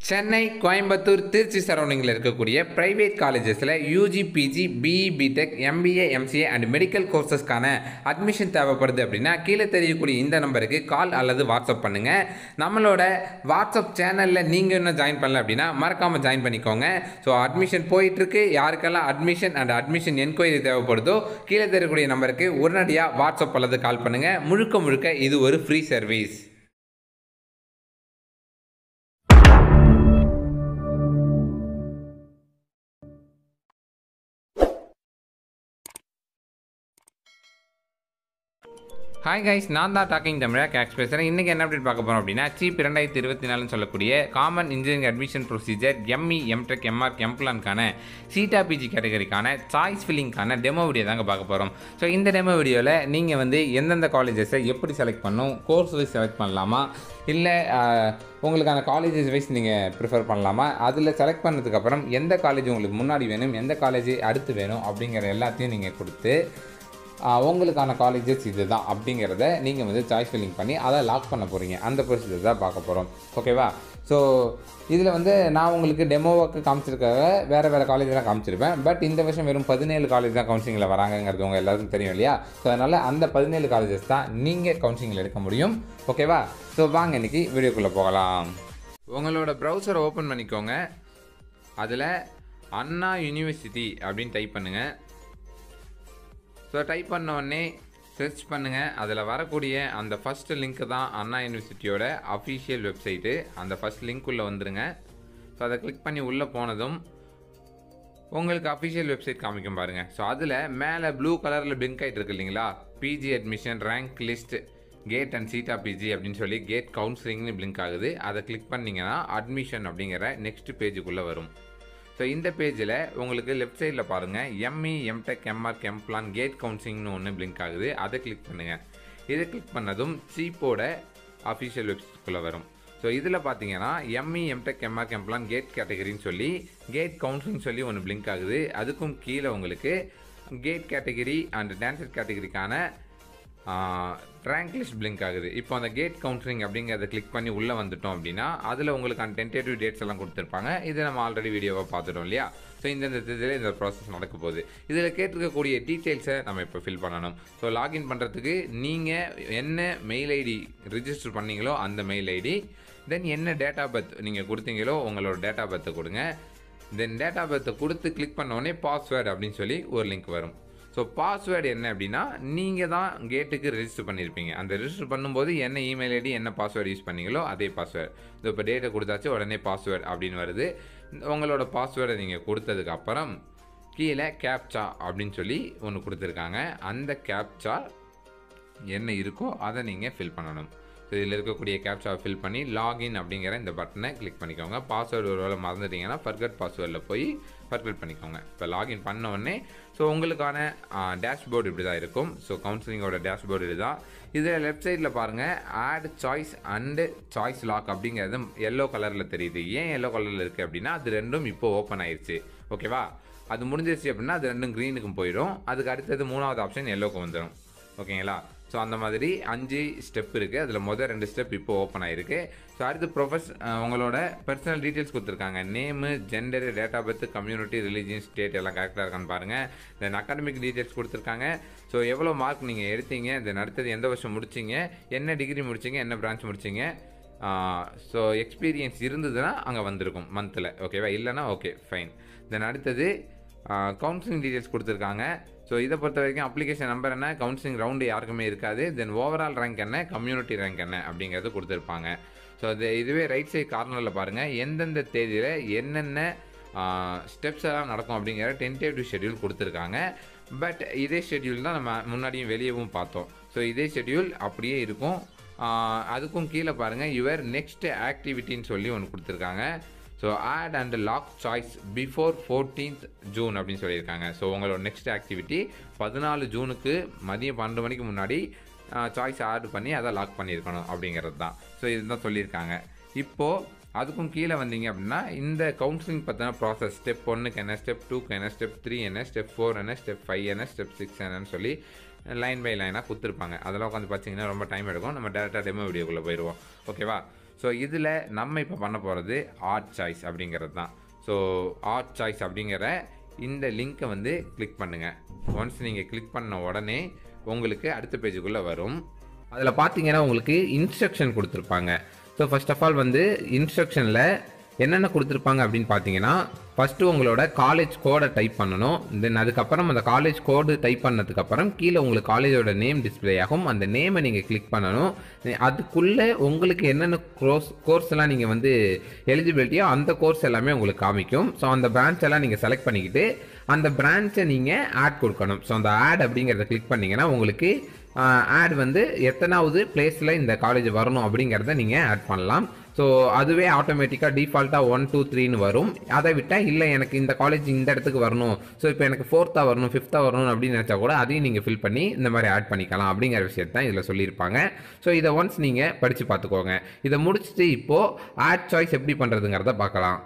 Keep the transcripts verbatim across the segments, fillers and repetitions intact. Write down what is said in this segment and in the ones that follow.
சென்னை, கோயம்புத்தூர், திருச்சி சரௌண்டிங்கில் இருக்கக்கூடிய பிரைவேட் காலேஜஸில் UG, PG, BE, BTech, MBA, MCA and medical கோர்சஸ்க்கான அட்மிஷன் தேவைப்படுது அப்படின்னா கீழே தெரியக்கூடிய இந்த நம்பருக்கு கால் அல்லது வாட்ஸ்அப் பண்ணுங்கள். நம்மளோட வாட்ஸ்அப் சேனலில் நீங்கள் இன்னும் ஜாயின் பண்ணல அப்படின்னா மறக்காமல் ஜாயின் பண்ணிக்கோங்க. ஸோ அட்மிஷன் போயிட்டுருக்கு. யாருக்கெல்லாம் அட்மிஷன் அண்ட் அட்மிஷன் என்கொயரி தேவைப்படுதோ கீழே தெரியக்கூடிய நம்பருக்கு உடனடியாக வாட்ஸ்அப் அல்லது கால் பண்ணுங்கள். முழுக்க முழுக்க இது ஒரு ஃப்ரீ சர்வீஸ். ஹாய் கைஸ், நான் தான் டாக்கிங் தமிழாக கேக்ஸ் பேசுகிறேன். இன்றைக்கி என்ன அப்டேட் பார்க்க போகிறோம் அப்படின்னா சீப் இரண்டாயிரத்தி இருபத்தி நாலுன்னு சொல்லக்கூடிய common engineering admission procedure ME, MTech, MArch, எம்பிளான்கான சீட்டா பிஜி கேட்டகரிக்கான சாய்ஸ் ஃபில்லிங்கான டெமோ வீடியோ தாங்க பார்க்க போகிறோம். ஸோ இந்த டெமோ வீடியோவில் நீங்கள் வந்து எந்தெந்த காலேஜஸை எப்படி செலக்ட் பண்ணணும், கோர்ஸ் வைஸ் செலக்ட் பண்ணலாமா, இல்லை உங்களுக்கான காலேஜஸ் வைஸ் நீங்கள் ப்ரிஃபர் பண்ணலாமா, அதில் செலக்ட் பண்ணதுக்கப்புறம் எந்த காலேஜ் உங்களுக்கு முன்னாடி வேணும், எந்த காலேஜ் அடுத்து வேணும் அப்படிங்கிற எல்லாத்தையும் நீங்கள் கொடுத்து உங்களுக்கான காலேஜஸ் இது தான் அப்படிங்கிறத நீங்கள் வந்து சாய்ஸ் ஃபில்லிங் பண்ணி அதை லாக் பண்ண போகிறீங்க. அந்த ப்ரொசீஜர் தான் பார்க்க போகிறோம். ஓகேவா? ஸோ இதில் வந்து நான் உங்களுக்கு டெமோவுக்கு காமிச்சிருக்காக வேறு வேறு காலேஜெலாம் காமிச்சிருப்பேன். பட் இந்த வருஷம் வெறும் பதினேழு காலேஜ் தான் கவுன்சிலிங்கில் வராங்கிறது உங்கள் எல்லாருக்கும் தெரியும் இல்லையா? ஸோ அதனால் அந்த பதினேழு காலேஜஸ் தான் நீங்கள் கவுன்சிலிங்கில் எடுக்க முடியும். ஓகேவா? ஸோ வாங்க இன்றைக்கி வீடியோக்குள்ளே போகலாம். உங்களோட ப்ரௌசரை ஓப்பன் பண்ணிக்கோங்க. அதில் அண்ணா யூனிவர்சிட்டி அப்படின்னு டைப் பண்ணுங்கள். ஸோ டைப் பண்ண உடனே சர்ச் பண்ணுங்கள். அதில் வரக்கூடிய அந்த ஃபஸ்ட்டு லிங்க்கு தான் அண்ணா யூனிவர்சிட்டியோட அஃபிஷியல் வெப்சைட்டு. அந்த ஃபஸ்ட் லிங்க் உள்ளே வந்துடுங்க. ஸோ அதை கிளிக் பண்ணி உள்ளே போனதும் உங்களுக்கு அஃபிஷியல் வெப்சைட் காமிக்கும் பாருங்கள். ஸோ அதில் மேலே ப்ளூ கலரில் பிளிங்க் ஆகிட்டு இருக்கு இல்லைங்களா, PG admission, rank list, GATE and CEETA PG அப்படின்னு சொல்லி கேட் கவுன்சிலிங்னு பிளிங்க் ஆகுது. அதை கிளிக் பண்ணிங்கன்னா அட்மிஷன் அப்படிங்கிற நெக்ஸ்ட் பேஜுக்குள்ளே வரும். ஸோ இந்த பேஜில் உங்களுக்கு லெஃப்ட் சைடில் பாருங்கள் ME, MTech, MArch, MPlan, GATE கவுன்சிலிங்னு ஒன்று பிளிங்க் ஆகுது. அதை கிளிக் பண்ணுங்கள். இதை கிளிக் பண்ணதும் சீப்போட அஃபிஷியல் வெப்சைட்குள்ளே வரும். ஸோ இதில் பார்த்தீங்கன்னா ME, MTech, MArch, MPlan, GATE கேட்டகரின்னு சொல்லி கேட் கவுன்சிலிங் சொல்லி ஒன்று பிளிங்க் ஆகுது. அதுக்கும் கீழே உங்களுக்கு கேட் கேட்டகரி அண்ட் டான்செட் கேட்டகரிக்கான ரேங்க் லிஸ்ட் பிளிங்க் ஆகுது. இப்போ அந்த கேட் கவுன்சிலிங் அப்படிங்கிறத கிளிக் பண்ணி உள்ளே வந்துட்டோம் அப்படின்னா அதில் உங்களுக்கு அந்த டென்டேட்டிவ் டேட்ஸ் எல்லாம் கொடுத்துருப்பாங்க. இதை நம்ம ஆல்ரெடி வீடியோவாக பார்த்துட்டோம் இல்லையா? ஸோ இந்தந்த இதில் இந்த ப்ராசஸ் நடக்க போகுது. இதில் கேட்டிருக்கக்கூடிய டீட்டெயில்ஸை நம்ம இப்போ ஃபில் பண்ணணும். ஸோ லாகின் பண்ணுறதுக்கு நீங்கள் என்ன மெயில் ஐடி ரிஜிஸ்டர் பண்ணீங்களோ அந்த மெயில் ஐடி, தென் என்ன டேட் ஆஃப் பர்த் நீங்கள் கொடுத்தீங்களோ உங்களோட டேட் ஆஃப் பர்த்தை கொடுங்க. தென் டேட் ஆஃப் பர்த்தை கொடுத்து கிளிக் பண்ண உடனே பாஸ்வேர்டு அப்படின்னு சொல்லி ஒரு லிங்க் வரும். ஸோ பாஸ்வேர்டு என்ன அப்படின்னா நீங்கள் தான் கேட்டுக்கு ரெஜிஸ்டர் பண்ணியிருப்பீங்க. அந்த ரெஜிஸ்டர் பண்ணும்போது என்ன இமெயில் ஐடி என்ன பாஸ்வேர்டு யூஸ் பண்ணீங்களோ அதே பாஸ்வேர்டு. ஸோ இப்போ டேட்டை கொடுத்தாச்சு, உடனே பாஸ்வேர்டு அப்படின்னு வருது. உங்களோட பாஸ்வேர்டை நீங்கள் கொடுத்ததுக்கு அப்புறம் கீழே கேப்சா அப்படின்னு சொல்லி ஒன்று கொடுத்துருக்காங்க. அந்த கேப்சா என்ன இருக்கோ அதை நீங்கள் ஃபில் பண்ணணும். ஸோ இதில் இருக்கக்கூடிய கேப்சாவை ஃபில் பண்ணி லாகின் அப்படிங்கிற இந்த பட்டனை கிளிக் பண்ணிக்கோங்க. பாஸ்வேர்டு ஒரு வேளை மறந்துட்டிங்கன்னா ஃபர்கட் பாஸ்வேர்டில் போய் ஃபர்கட் பண்ணிக்கோங்க. இப்போ லாகின் பண்ண உடனே ஸோ உங்களுக்கான டேஷ்போர்டு இப்படி தான் இருக்கும். ஸோ கவுன்சிலிங்கோட டேஷ்போர்டு இது தான். இதில் லெஃப்ட் சைடில் பாருங்கள் add choice and choice lock அப்படிங்கிறது எல்லோ கலரில் தெரியுது. ஏன் எல்லோ கலரில் இருக்குது அப்படின்னா அது ரெண்டும் இப்போ ஓப்பன் ஆயிடுச்சு. ஓகேவா? அது முடிஞ்சிருச்சு அப்படின்னா அது ரெண்டும் க்ரீனுக்கும் போயிடும். அதுக்கு அடுத்தது மூணாவது ஆப்ஷன் எல்லோக்கு வந்துடும். ஓகேங்களா? ஸோ அந்த மாதிரி அஞ்சு ஸ்டெப் இருக்குது. அதில் மொதல் ரெண்டு ஸ்டெப் இப்போ ஓப்பன் ஆகிருக்கு. ஸோ அடுத்து ப்ரொஃபஸ் உங்களோட பர்சனல் டீட்டெயில்ஸ் கொடுத்துருக்காங்க. Name, gender, date of birth, community, religion, state எல்லாம் கரெக்டாக இருக்கான்னு பாருங்கள். தென் அகாடமிக் டீட்டெயில்ஸ் கொடுத்துருக்காங்க. ஸோ எவ்வளோ மார்க் நீங்கள் எடுத்தீங்க, தென் அடுத்தது எந்த வருஷம் முடிச்சிங்க, என்ன டிகிரி முடிச்சிங்க, என்ன பிரான்ச் முடிச்சிங்க. ஸோ எக்ஸ்பீரியன்ஸ் இருந்ததுன்னா அங்கே வந்திருக்கும் மந்தில். ஓகேவா? இல்லைனா ஓகே ஃபைன். தென் அடுத்தது கவுன்சிலிங் டீட்டெயில்ஸ் கொடுத்துருக்காங்க. ஸோ இதை பொறுத்த வரைக்கும் அப்ளிகேஷன் நம்பர் என்ன, கவுன்சிலிங் ரவுண்டு யாருக்குமே இருக்காது, தென் ஓவரால் ரேங்க் என்ன, கம்யூனிட்டி ரேங்க் என்ன அப்படிங்கிறது கொடுத்துருப்பாங்க. ஸோ அது இதுவே ரைட் சைட் கார்னரில் பாருங்கள் எந்தெந்த தேதியில் என்னென்ன ஸ்டெப்ஸ் எல்லாம் நடக்கும் அப்படிங்கிற டென்டேட்டிவ் ஷெட்யூல் கொடுத்துருக்காங்க. பட் இதே ஷெட்யூல் தான் நம்ம முன்னாடியும் வெளியவும் பார்த்தோம். ஸோ இதே ஷெட்யூல் அப்படியே இருக்கும். அதுக்கும் கீழே பாருங்கள் யுவர் நெக்ஸ்ட் ஆக்டிவிட்டின்னு சொல்லி ஒன்று கொடுத்துருக்காங்க. So add and lock choice before fourteenth June அப்படின்னு சொல்லியிருக்காங்க. ஸோ உங்களோட நெக்ஸ்ட் ஆக்டிவிட்டி பதினாலு ஜூனுக்கு மதியம் பன்னெண்டு மணிக்கு முன்னாடி சாய்ஸ் ஆட் பண்ணி அதை லாக் பண்ணியிருக்கணும் அப்படிங்கிறது தான். ஸோ இதுதான் சொல்லியிருக்காங்க. இப்போது அதுக்கும் கீழே வந்தீங்க அப்படின்னா இந்த கவுன்சிலிங் பற்றின ப்ராசஸ் ஸ்டெப் ஒன்றுக்கு என்ன, ஸ்டெப் டூக்கு என்ன, ஸ்டெப் த்ரீ என்ன, ஸ்டெப் ஃபோர் என்ன, ஸ்டெப் ஃபைவ் என்ன, ஸ்டெப் சிக்ஸ் என்னன்னு சொல்லி லைன் பை லைனாக கொடுத்துருப்பாங்க. அதெல்லாம் உட்காந்து பார்த்தீங்கன்னா ரொம்ப டைம் எடுக்கும். நம்ம டேரெக்டாக டெமோ வீடியோக்குள்ளே போயிடுவோம். ஓகேவா? ஸோ இதில் நம்ம இப்போ பண்ண போகிறது ஆர்ட் சாய்ஸ் அப்படிங்கிறது தான். ஸோ ஆர்ட் சாய்ஸ் அப்படிங்கிற இந்த லிங்க்கை வந்து கிளிக் பண்ணுங்கள். ஒன்ஸ் நீங்கள் கிளிக் பண்ண உடனே உங்களுக்கு அடுத்த பேஜுக்குள்ளே வரும். அதில் பார்த்தீங்கன்னா உங்களுக்கு இன்ஸ்ட்ரக்ஷன் கொடுத்துருப்பாங்க. ஸோ ஃபர்ஸ்ட் ஆஃப் ஆல் வந்து இன்ஸ்ட்ரக்ஷனில் என்னென்ன கொடுத்துருப்பாங்க அப்படின்னு பார்த்தீங்கன்னா, ஃபஸ்ட்டு உங்களோட காலேஜ் கோடை டைப் பண்ணணும். தென் அதுக்கப்புறம் அந்த காலேஜ் கோடு டைப் பண்ணதுக்கப்புறம் கீழே உங்களுக்கு காலேஜோட நேம் டிஸ்பிளே ஆகும். அந்த நேமை நீங்கள் கிளிக் பண்ணணும். அதுக்குள்ளே உங்களுக்கு என்னென்ன கோர்ஸ் கோர்ஸ் எல்லாம் நீங்கள் வந்து எலிஜிபிலிட்டியோ அந்த கோர்ஸ் எல்லாமே உங்களுக்கு காமிக்கும். ஸோ அந்த பிரான்ச் எல்லாம் நீங்கள் செலக்ட் பண்ணிக்கிட்டு அந்த பிரான்ச்சை நீங்கள் ஆட் கொடுக்கணும். ஸோ அந்த ஆட் அப்படிங்கிறத கிளிக் பண்ணிங்கன்னா உங்களுக்கு ஆட் வந்து எத்தனாவது பிளேஸில் இந்த காலேஜ் வரணும் அப்படிங்கிறத நீங்கள் ஆட் பண்ணலாம். ஸோ அதுவே ஆட்டோமேட்டிக்காக டிஃபால்ட்டாக ஒன் டூ த்ரீன்னு வரும். அதை விட்டால் இல்லை எனக்கு இந்த காலேஜ் இந்த இடத்துக்கு வரணும், ஸோ இப்போ எனக்கு ஃபோர்த்தாக வரணும் ஃபிஃப்த்தாக வரணும் அப்படின்னு நினச்சா கூட அதையும் நீங்கள் ஃபில் பண்ணி இந்த மாதிரி ஆட் பண்ணிக்கலாம் அப்படிங்கிற விஷயத்தை தான் இதில் சொல்லியிருப்பாங்க. ஸோ இதை ஒன்ஸ் நீங்கள் படித்து பார்த்துக்கோங்க. இதை முடிச்சுட்டு இப்போது ஆட் சாய்ஸ் எப்படி பண்ணுறதுங்கிறத பார்க்கலாம்.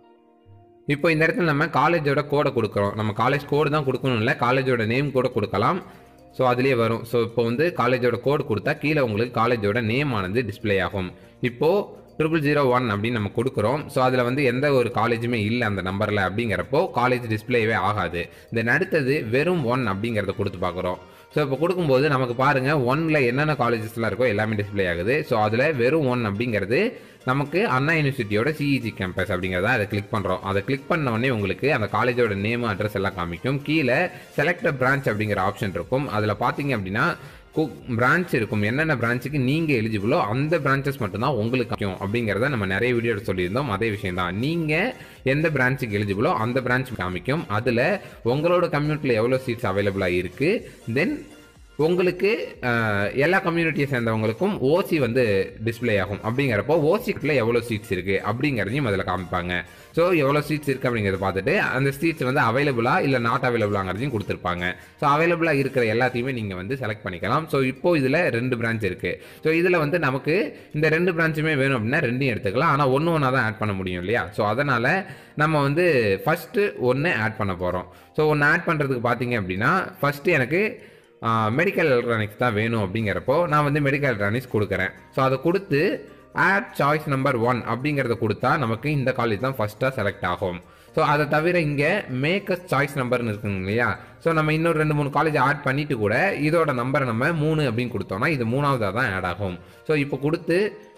இப்போ இந்த இடத்துல நம்ம காலேஜோட கோடை கொடுக்குறோம். நம்ம காலேஜ் கோடு தான் கொடுக்கணும் இல்லை, காலேஜோட நேம் கூட கொடுக்கலாம். ஸோ அதுலேயே வரும். ஸோ இப்போ வந்து காலேஜோட கோடு கொடுத்தா கீழே உங்களுக்கு காலேஜோட நேம் ஆனது டிஸ்பிளே ஆகும். இப்போது ட்ரிபிள் ஜீரோ ஒன் அப்படின்னு நம்ம கொடுக்குறோம். ஸோ அதில் வந்து எந்த ஒரு காலேஜுமே இல்லை அந்த நம்பரில் அப்படிங்கிறப்போ காலேஜ் டிஸ்பிளேவே ஆகாது. தென் அடுத்தது வெறும் ஒன் அப்படிங்கிறத கொடுத்து பார்க்குறோம். ஸோ இப்போ கொடுக்கும்போது நமக்கு பாருங்கள் ஒன்னில் என்னென்ன காலேஜஸ்லாம் இருக்கோ எல்லாமே டிஸ்பிளே ஆகுது. ஸோ அதில் வெறும் ஒன் அப்படிங்கிறது நமக்கு அண்ணா யூனிவர்சிட்டியோட சிஇஜி கேம்பஸ் அப்படிங்கிறத அதை கிளிக் பண்ணுறோம். அதை கிளிக் பண்ண உடனே உங்களுக்கு அந்த காலேஜோட நேம் அட்ரஸ் எல்லாம் காமிக்கும். கீழே செலக்ட் பிரான்ச் அப்படிங்கிற ஆப்ஷன் இருக்கும். அதில் பார்த்தீங்க அப்படின்னா பிரான்ச் இருக்கும். என்னென்ன பிரான்ச்சுக்கு நீங்கள் எலிஜிபிளோ அந்த பிரான்ச்சஸ் மட்டும்தான் உங்களுக்கு கிடைக்கும் அப்படிங்கிறத நம்ம நிறைய வீடியோ சொல்லியிருந்தோம். அதே விஷயம் தான், நீங்கள் எந்த பிரான்ச்சுக்கு எலிஜிபிளோ அந்த பிரான்ச் காமிக்கும். அதில் உங்களோட கம்யூனிட்டியில் எவ்வளோ சீட்ஸ் அவைலபிளாக இருக்குது, தென் உங்களுக்கு எல்லா கம்யூனிட்டியை சேர்ந்தவங்களுக்கும் ஓசி வந்து டிஸ்பிளே ஆகும். அப்படிங்கிறப்போ ஓசிக்குள்ளே எவ்வளோ சீட்ஸ் இருக்குது அப்படிங்கிறதையும் அதில் காமிப்பாங்க. ஸோ எவ்வளோ சீட்ஸ் இருக்குது அப்படிங்கிறத பார்த்துட்டு அந்த சீட்ஸ் வந்து அவைலபிளாக இல்லை நாட் அவைலபிளாங்கிறதையும் கொடுத்துருப்பாங்க. ஸோ அவைலபிளாக இருக்கிற எல்லாத்தையுமே நீங்கள் வந்து செலக்ட் பண்ணிக்கலாம். ஸோ இப்போது இதில் ரெண்டு பிரான்ச் இருக்குது. ஸோ இதில் வந்து நமக்கு இந்த ரெண்டு பிரான்ச்சுமே வேணும் அப்படின்னா ரெண்டையும் எடுத்துக்கலாம். ஆனால் ஒன்று ஒன்றா தான் ஆட் பண்ண முடியும் இல்லையா? ஸோ அதனால் நம்ம வந்து ஃபஸ்ட்டு ஒன்று ஆட் பண்ண போகிறோம். ஸோ ஒன்று ஆட் பண்ணுறதுக்கு பார்த்தீங்க அப்படின்னா ஃபஸ்ட்டு எனக்கு மெடிக்கல் எலக்ட்ரானிக்ஸ் தான் வேணும். அப்படிங்கிறப்போ நான் வந்து மெடிக்கல் எலக்ட்ரானிக்ஸ் கொடுக்குறேன். ஸோ அதை கொடுத்து ஆட் சாய்ஸ் நம்பர் ஒன் அப்படிங்கிறத கொடுத்தா நமக்கு இந்த காலேஜ் தான் ஃபஸ்ட்டாக செலக்ட் ஆகும். ஸோ அதை தவிர இங்கே மேக்கஸ் சாய்ஸ் நம்பர்னு இருக்குங்க இல்லையா? ஸோ நம்ம இன்னொரு ரெண்டு மூணு காலேஜ் ஆட் பண்ணிவிட்டு கூட இதோட நம்பரை நம்ம மூணு அப்படின்னு கொடுத்தோம்னா இது மூணாவதாக தான் ஆட் ஆகும். ஸோ இப்போ கொடுத்து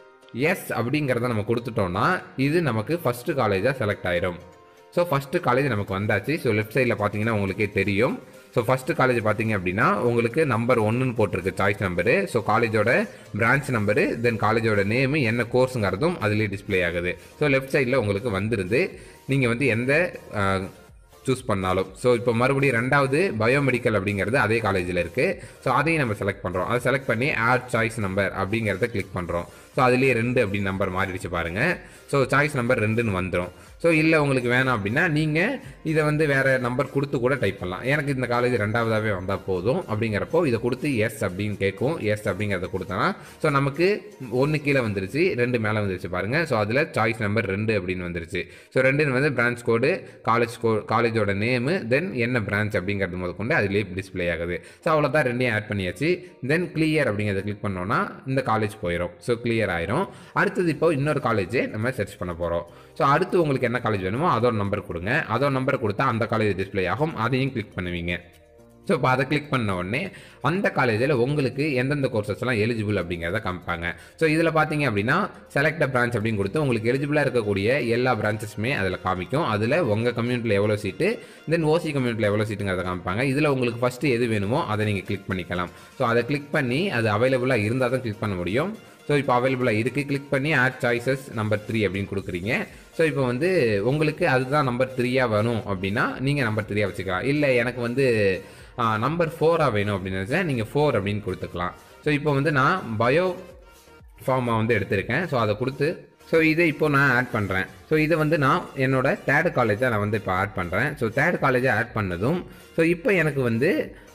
எஸ் அப்படிங்கிறத நம்ம கொடுத்துட்டோம்னா இது நமக்கு ஃபஸ்ட்டு காலேஜாக செலக்ட் ஆயிடும். ஸோ ஃபஸ்ட்டு காலேஜ் நமக்கு வந்தாச்சு. ஸோ லெஃப்ட் சைடில் பார்த்தீங்கன்னா உங்களுக்கே தெரியும். ஸோ ஃபஸ்ட்டு காலேஜ் பார்த்தீங்க அப்படின்னா உங்களுக்கு நம்பர் ஒன்றுன்னு போட்டிருக்கு சாய்ஸ் நம்பரு. ஸோ காலேஜோட பிரான்ச் நம்பரு, தென் காலேஜோட நேமு, என்ன கோர்ஸுங்கிறதும் அதுலேயே டிஸ்பிளே ஆகுது. ஸோ லெஃப்ட் சைடில் உங்களுக்கு வந்துடுது. நீங்கள் வந்து எந்த சூஸ் பண்ணாலும். ஸோ இப்போ மறுபடியும் ரெண்டாவது பயோமெடிக்கல் அப்படிங்கிறது அதே காலேஜில் இருக்குது. ஸோ அதையும் நம்ம செலக்ட் பண்ணுறோம். அதை செலக்ட் பண்ணி ஆட் சாய்ஸ் நம்பர் அப்படிங்கிறத கிளிக் பண்ணுறோம். ஸோ அதுலேயே ரெண்டு அப்படின்னு நம்பர் மாறிடுச்சு பாருங்கள். ஸோ சாய்ஸ் நம்பர் ரெண்டுன்னு வந்துடும். ஸோ இல்லை உங்களுக்கு வேணாம் அப்படின்னா நீங்கள் இதை வந்து வேறு நம்பர் கொடுத்து கூட டைப் பண்ணலாம். எனக்கு இந்த காலேஜ் ரெண்டாவதாகவே வந்தால் போதும் அப்படிங்கிறப்போ இதை கொடுத்து எஸ் அப்படின்னு கேட்கும். எஸ் அப்படிங்கிறத கொடுத்தோன்னா ஸோ நமக்கு ஒன்று கீழே வந்துருச்சு, ரெண்டு மேலே வந்துருச்சு பாருங்கள். ஸோ அதில் சாய்ஸ் நம்பர் ரெண்டு அப்படின்னு வந்துருச்சு. ஸோ ரெண்டுன்னு வந்து பிரான்ச் கோடு, காலேஜ் கோ காலேஜோட நேமு, தென் என்ன பிரான்ச் அப்படிங்கிறது முதல் கொண்டு அதிலே டிஸ்பிளே ஆகுது. ஸோ அவ்வளோதான், ரெண்டையும் ஆட் பண்ணியாச்சு. தென் கிளியர் அப்படிங்கிறத கிளிக் பண்ணோன்னா இந்த காலேஜ் போயிடும். ஸோ கிளியர் ஆயிரும். அடுத்தது இப்போ இன்னொரு காலேஜே நம்ம சர்ச் பண்ண போகிறோம். ஸோ அடுத்து உங்களுக்கு என்ன காலேஜ் வேணுமோ அதோட நம்பர் கொடுங்க. அதோட நம்பர் கொடுத்தா அந்த காலேஜ் டிஸ்பிளே ஆகும். அதையும் கிளிக் பண்ணுவீங்க. ஸோ இப்போ அதை கிளிக் பண்ண உடனே அந்த காலேஜில் உங்களுக்கு எந்தெந்த கோர்சஸ்லாம் எலிஜிபிள் அப்படிங்கிறத காமிப்பாங்க. ஸோ இதில் பார்த்தீங்க அப்படின்னா செலக்ட் பிரான்ச் அப்படின்னு கொடுத்து உங்களுக்கு எலிஜிபிளாக இருக்கக்கூடிய எல்லா பிரான்ச்சஸுமே அதில் காமிக்கும். அதில் உங்கள் கம்யூனிட்டியில் எவ்வளோ சீட்டு, தென் ஓசி கம்யூனிட்டியில் எவ்வளோ சீட்டுங்கிறத காமிப்பாங்க. இதில் உங்களுக்கு ஃபஸ்ட்டு எது வேணுமோ அதை நீங்கள் கிளிக் பண்ணிக்கலாம். ஸோ அதை கிளிக் பண்ணி அது அவைலபிளாக இருந்தால் தான் கிளிக் பண்ண முடியும். ஸோ இப்போ அவைலபிளாக இருக்குது. கிளிக் பண்ணி ஆட் சாய்ஸஸ் நம்பர் த்ரீ அப்படின்னு கொடுக்குறீங்க. ஸோ இப்போ வந்து உங்களுக்கு அதுதான் நம்பர் த்ரீயாக வேணும் அப்படின்னா நீங்கள் நம்பர் த்ரீயாக வச்சுக்கலாம். இல்லை எனக்கு வந்து நம்பர் ஃபோராக வேணும் அப்படின்னு நினச்சா நீங்கள் ஃபோர் அப்படின்னு கொடுத்துக்கலாம். ஸோ இப்போ வந்து நான் பயோ ஃபார்மாக வந்து எடுத்திருக்கேன். ஸோ அதை கொடுத்து ஸோ இதை இப்போ நான் ஆட் பண்ணுறேன். ஸோ இதை வந்து நான் என்னோடய தேர்டு காலேஜை நான் வந்து இப்போ ஆட் பண்ணுறேன். ஸோ தேர்டு காலேஜை ஆட் பண்ணதும் ஸோ இப்போ எனக்கு வந்து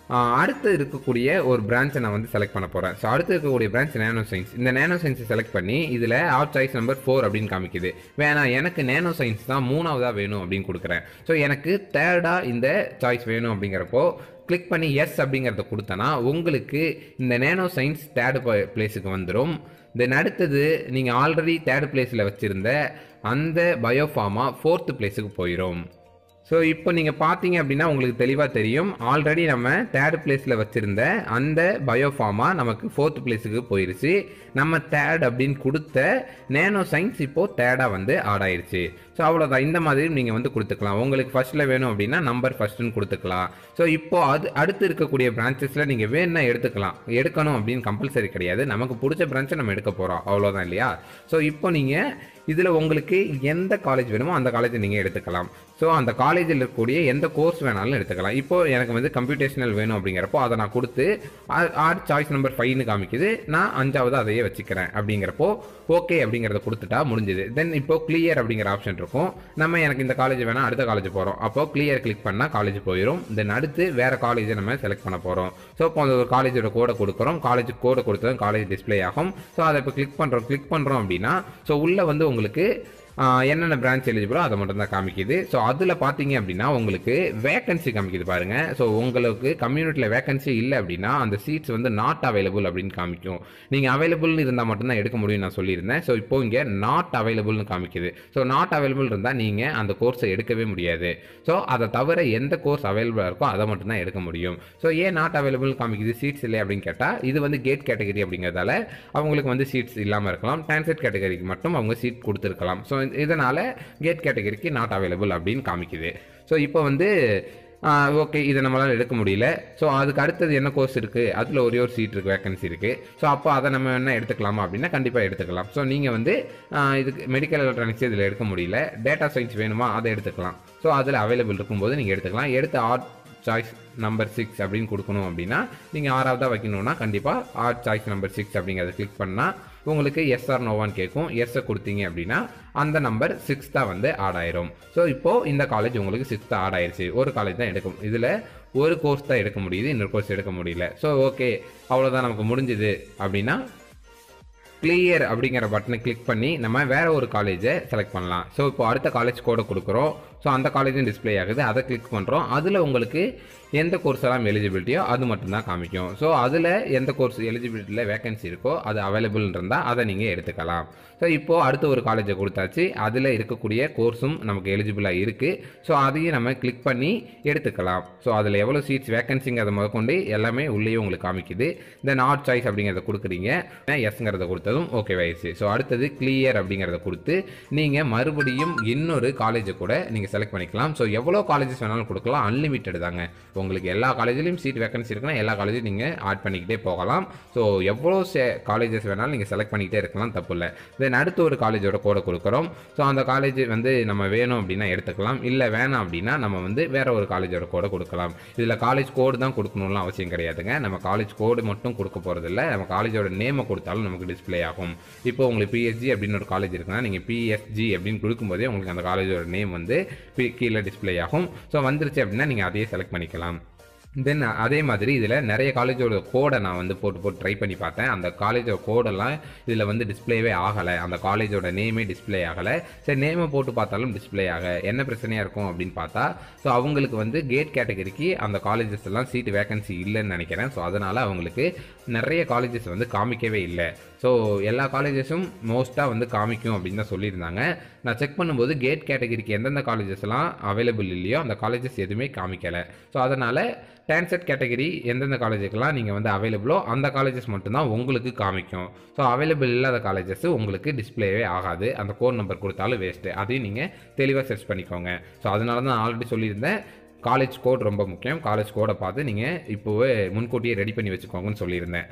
அடுத்து இருக்கக்கூடிய ஒரு பிரான்ச்சை நான் வந்து செலக்ட் பண்ண போகிறேன். ஸோ அடுத்து இருக்கக்கூடிய பிரான்ச் நேனோ சயின்ஸ். இந்த நேனோ சயின்ஸை செலக்ட் பண்ணி இதில் ஆர்ட் சாய்ஸ் நம்பர் ஃபோர் அப்படின்னு காமிக்குது. வேணாம், எனக்கு நேனோ சயின்ஸ் தான் மூணாவதாக வேணும் அப்படின்னு கொடுக்குறேன். ஸோ எனக்கு தேர்டாக இந்த சாய்ஸ் வேணும் அப்படிங்கிறப்போ கிளிக் பண்ணி எஸ் அப்படிங்கிறத கொடுத்தனா உங்களுக்கு இந்த நேனோ சயின்ஸ் தேர்டு பிளேஸுக்கு வந்துடும். தென் அடுத்தது நீங்கள் ஆல்ரெடி தேர்டு பிளேஸில் வச்சுருந்த அந்த பயோஃபார்மா ஃபோர்த்து பிளேஸுக்கு போயிடும். ஸோ இப்போ நீங்கள் பார்த்தீங்க அப்படின்னா உங்களுக்கு தெளிவாக தெரியும், ஆல்ரெடி நம்ம தேர்ட் பிளேஸில் வச்சுருந்த அந்த பயோஃபார்மா நமக்கு ஃபோர்த் பிளேஸுக்கு போயிடுச்சு. நம்ம தேர்ட் அப்படின்னு கொடுத்த நேனோ சயின்ஸ் இப்போது தேர்டாக வந்து ஆட் ஆயிடுச்சு. ஸோ அவ்வளோதான். இந்த மாதிரி நீங்கள் வந்து கொடுத்துக்கலாம். உங்களுக்கு ஃபஸ்ட்டில் வேணும் அப்படின்னா நம்பர் ஃபஸ்ட்டுன்னு கொடுத்துக்கலாம். ஸோ இப்போது அது அடுத்து இருக்கக்கூடிய பிரான்ச்சஸில் நீங்கள் வேணும்னா எடுத்துக்கலாம். எடுக்கணும் அப்படின்னு கம்பல்சரி கிடையாது. நமக்கு பிடிச்ச பிரான்ச்சை நம்ம எடுக்க போகிறோம், அவ்வளோதான் இல்லையா? ஸோ இப்போ நீங்கள் இதில் உங்களுக்கு எந்த காலேஜ் வேணுமோ அந்த காலேஜை நீங்கள் எடுத்துக்கலாம். ஸோ அந்த காலேஜில் இருக்கக்கூடிய எந்த கோர்ஸ் வேணாலும் எடுத்துக்கலாம். இப்போது எனக்கு வந்து கம்ப்யூட்டேஷனல் வேணும் அப்படிங்கிறப்போ அதை நான் கொடுத்து ஆர்ட் சாய்ஸ் நம்பர் ஃபைவ்னு காமிக்குது. நான் அஞ்சாவது அதையே வச்சுக்கிறேன் அப்படிங்கிறப்போ ஓகே அப்படிங்கிறத கொடுத்துட்டா முடிஞ்சுது. தென் இப்போது கிளியர் அப்படிங்கிற ஆப்ஷன் இருக்கும். நம்ம எனக்கு இந்த காலேஜ் வேணால் அடுத்த காலேஜ் போகிறோம், அப்போது கிளியர் கிளிக் பண்ணால் காலேஜ் போயிடும். தென் அடுத்து வேறு காலேஜை நம்ம செலக்ட் பண்ண போகிறோம். ஸோ இப்போ அந்த ஒரு காலேஜோட கோடை கொடுக்குறோம். காலேஜ் கோடை கொடுத்ததும் காலேஜ் டிஸ்பிளே ஆகும். ஸோ அதை இப்போ கிளிக் பண்ணுறோம். கிளிக் பண்ணுறோம் அப்படின்னா ஸோ உள்ளே வந்து உங்களுக்கு என்னென்ன பிரான்ச் எலிஜிபிளோ அதை மட்டும் தான் காமிக்குது. ஸோ அதில் பார்த்தீங்க அப்படின்னா உங்களுக்கு வேகன்சி காமிக்குது பாருங்கள். ஸோ உங்களுக்கு கம்யூனிட்டியில் வேகன்சி இல்லை அப்படின்னா அந்த சீட்ஸ் வந்து நாட் அவைலபிள் அப்படின்னு காமிக்கும். நீங்கள் அவைலபிள்னு இருந்தால் மட்டும்தான் எடுக்க முடியும் நான் சொல்லியிருந்தேன். ஸோ இப்போ இங்கே நாட் அவைலபிள்னு காமிக்குது. ஸோ நாட் அவைலபிள் இருந்தால் நீங்கள் அந்த கோர்ஸை எடுக்கவே முடியாது. ஸோ அதை தவிர எந்த கோர்ஸ் அவைலபிளாக இருக்கோ அதை மட்டும்தான் எடுக்க முடியும். ஸோ ஏன் நாட் அவைலபிள் காமிக்குது, சீட்ஸ் இல்லை அப்படின்னு கேட்டால் இது வந்து கேட் கேட்டகரி அப்படிங்கிறதால அவங்களுக்கு வந்து சீட்ஸ் இல்லாமல் இருக்கலாம். டான்செட் கேட்டகரிக்கு மட்டும் அவங்க சீட் கொடுத்துருக்கலாம். ஸோ இதனால் கேட் கேட்டகரிக்கு நாட் அவைலபிள் அப்படின்னு காமிக்குது. ஸோ இப்போ வந்து ஓகே இதை நம்மளால் எடுக்க முடியல. ஸோ அதுக்கு அடுத்தது என்ன கோர்ஸ் இருக்குது, அதில் ஒரே ஒரு சீட் இருக்குது, வேகன்சி இருக்குது. ஸோ அப்போ அதை நம்ம என்ன எடுத்துக்கலாமா அப்படின்னா கண்டிப்பாக எடுத்துக்கலாம். ஸோ நீங்கள் வந்து இதுக்கு மெடிக்கல் எலக்ட்ரானிக்ஸ் இதில் எடுக்க முடியல, டேட்டா சயின்ஸ் வேணுமா அதை எடுத்துக்கலாம். ஸோ அதில் அவைலபிள் இருக்கும்போது நீங்கள் எடுத்துக்கலாம். எடுத்து ஆர்ட் சாய்ஸ் நம்பர் சிக்ஸ் அப்படின்னு கொடுக்கணும் அப்படின்னா நீங்கள் ஆறாவதாக வைக்கணும்னா கண்டிப்பாக ஆர்ட் சாய்ஸ் நம்பர் சிக்ஸ் அப்படிங்கிறத கிளிக் பண்ணால் உங்களுக்கு எஸ் ஆர் நோவான்னு கேட்கும். எஸ்ஸை கொடுத்தீங்க அப்படின்னா அந்த நம்பர் சிக்ஸ்த்தாக வந்து ஆட் ஆயிரும். ஸோ இப்போது இந்த காலேஜ் உங்களுக்கு சிக்ஸ்த்தாக ஆட் ஆயிடுச்சு. ஒரு காலேஜ் தான் எடுக்கும், இதில் ஒரு கோர்ஸ் தான் எடுக்க முடியுது, இன்னொரு கோர்ஸ் எடுக்க முடியல. ஸோ ஓகே அவ்வளோதான் நமக்கு முடிஞ்சுது அப்படின்னா கிளியர் அப்படிங்கிற பட்டனை கிளிக் பண்ணி நம்ம வேறு ஒரு காலேஜை செலக்ட் பண்ணலாம். ஸோ இப்போ அடுத்த காலேஜ் கோடை கொடுக்குறோம். ஸோ அந்த காலேஜும் டிஸ்பிளே ஆகுது, அதை கிளிக் பண்ணுறோம். அதில் உங்களுக்கு எந்த கோர்ஸ் எல்லாம் எலிஜிபிலிட்டியோ அது மட்டும்தான் காமிக்கும். ஸோ அதில் எந்த கோர்ஸ் எலிஜிபிலிட்டியில் வேகன்சி இருக்கோ அது அவைலபிள் இருந்தால் அதை நீங்கள் எடுத்துக்கலாம். ஸோ இப்போது அடுத்த ஒரு காலேஜை கொடுத்தாச்சு, அதில் இருக்கக்கூடிய கோர்ஸும் நமக்கு எலிஜிபிளாக இருக்குது. ஸோ அதையும் நம்ம கிளிக் பண்ணி எடுத்துக்கலாம். ஸோ அதில் எவ்வளோ சீட்ஸ் வேகன்சிங்கிறத முதற்கொண்டு எல்லாமே உள்ளேயும் உங்களுக்கு காமிக்குது. தென் ஆர்ட் சாய்ஸ் அப்படிங்கிறத கொடுக்குறீங்க, எஸ்ங்கிறத கொடுத்ததும் ஓகே ஆயிடுச்சு. ஸோ அடுத்தது கிளியர் அப்படிங்கிறத கொடுத்து நீங்கள் மறுபடியும் இன்னொரு காலேஜை கூட நீங்கள் செலக்ட் பண்ணிக்கலாம். ஸோ எவ்வளோ காலேஜஸ் வேணாலும் கொடுக்கலாம், அன்லிமிட்டட் தாங்க. உங்களுக்கு எல்லா காலேஜ்லையும் சீட் வேகன்சி இருக்குன்னா எல்லா காலேஜும் நீங்கள் ஆட் பண்ணிக்கிட்டே போகலாம். ஸோ எவ்வளோ காலேஜஸ் வேணாலும் நீங்கள் செலக்ட் பண்ணிக்கிட்டே இருக்கலாம், தப்பு இல்லை. தென் அடுத்து ஒரு காலேஜோட கோடை கொடுக்குறோம். ஸோ அந்த காலேஜ் வந்து நம்ம வேணும் அப்படின்னா எடுத்துக்கலாம், இல்லை வேணாம் அப்படின்னா நம்ம வந்து வேற ஒரு காலேஜோட கோடை கொடுக்கலாம். இதில் காலேஜ் கோடு தான் கொடுக்கணும்லாம் அவசியம் கிடையாதுங்க. நம்ம காலேஜ் கோடு மட்டும் கொடுக்க போகிறதில்ல, நம்ம காலேஜோட நேமை கொடுத்தாலும் நமக்கு டிஸ்பிளே ஆகும். இப்போ உங்களுக்கு பிஎஸ்ஜி அப்படின்னு ஒரு காலேஜ் இருக்குன்னா நீங்கள் பிஎஸ்ஜி அப்படின்னு கொடுக்கும்போதே உங்களுக்கு அந்த காலேஜோட நேம் வந்து கீழே டிஸ்பிளே ஆகும். ஸோ வந்துருச்சு அப்படின்னா நீங்கள் அதையே செலக்ட் பண்ணிக்கலாம். தென் அதே மாதிரி இதில் நிறைய காலேஜோட கோடை நான் வந்து போட்டு போட்டு ட்ரை பண்ணி பார்த்தேன். அந்த காலேஜோட கோடெல்லாம் இதில் வந்து டிஸ்பிளேவே ஆகலை, அந்த காலேஜோட நேமே டிஸ்பிளே ஆகலை. சரி நேமை போட்டு பார்த்தாலும் டிஸ்பிளே ஆக என்ன பிரச்சனையாக இருக்கும் அப்படின்னு பார்த்தா ஸோ அவங்களுக்கு வந்து கேட் கேட்டகரிக்கு அந்த காலேஜஸ் எல்லாம் சீட்டு வேகன்சி இல்லைன்னு நினைக்கிறேன். ஸோ அதனால் அவங்களுக்கு நிறைய காலேஜஸ் வந்து காமிக்கவே இல்லை. ஸோ எல்லா காலேஜஸும் மோஸ்ட்டாக வந்து காமிக்கும் அப்படின்னு தான் சொல்லியிருந்தாங்க. நான் செக் பண்ணும்போது கேட் கேட்டகரிக்கு எந்தெந்த காலேஜஸ்லாம் அவைலபிள் இல்லையோ அந்த காலேஜஸ் எதுவுமே காமிக்கலை. ஸோ அதனால் டான்செட் கேட்டகரி எந்தெந்த காலேஜுக்கெல்லாம் நீங்கள் வந்து அவைலபிளோ அந்த காலேஜஸ் மட்டும்தான் உங்களுக்கு காமிக்கும். ஸோ அவைலபிள் இல்லாத காலேஜஸ் உங்களுக்கு டிஸ்பிளேவே ஆகாது, அந்த கோட் நம்பர் கொடுத்தாலும் வேஸ்ட்டு. அதையும் நீங்கள் தெளிவாக சர்ச் பண்ணிக்கோங்க. ஸோ அதனால தான் ஆல்ரெடி சொல்லியிருந்தேன் காலேஜ் கோட் ரொம்ப முக்கியம். காலேஜ் கோடை பார்த்து நீங்கள் இப்போவே முன்கூட்டியே ரெடி பண்ணி வச்சுக்கோங்கன்னு சொல்லியிருந்தேன்.